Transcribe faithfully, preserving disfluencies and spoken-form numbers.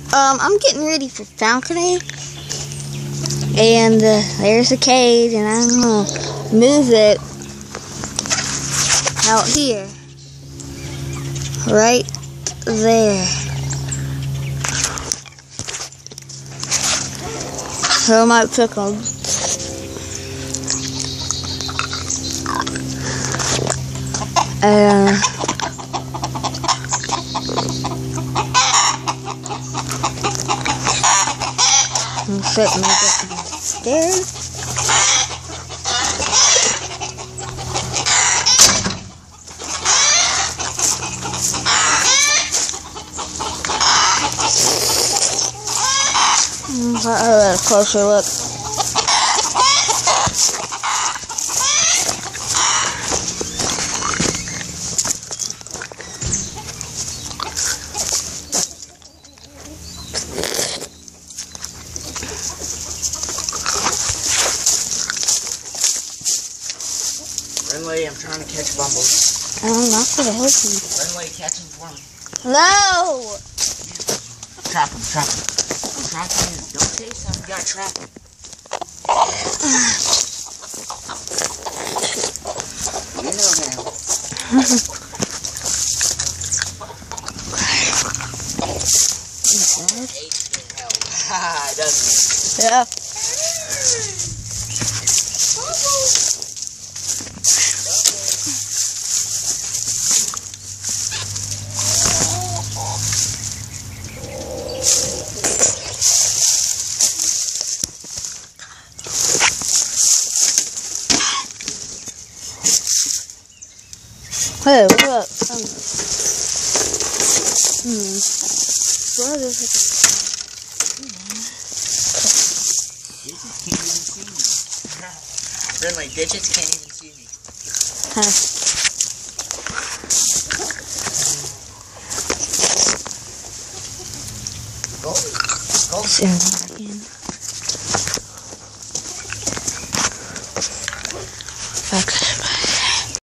Um, I'm getting ready for falconry, and uh, there's a cage, and I'm gonna move it out here, right there. So I might pick them. And I'm sitting downstairs. I'll have a closer look. Renly, I'm trying to catch bumbles. I'm not gonna help you. Renly, catch them for me. No! Trap him, trap him. Trap him. Don't chase him. You gotta trap him. You know now. Haha, doesn't it? Yeah. Hey, what up? Um, hmm. What is it? Digits can't even see me. Renly, digits can't even see me. Huh. Go. Go. Soon.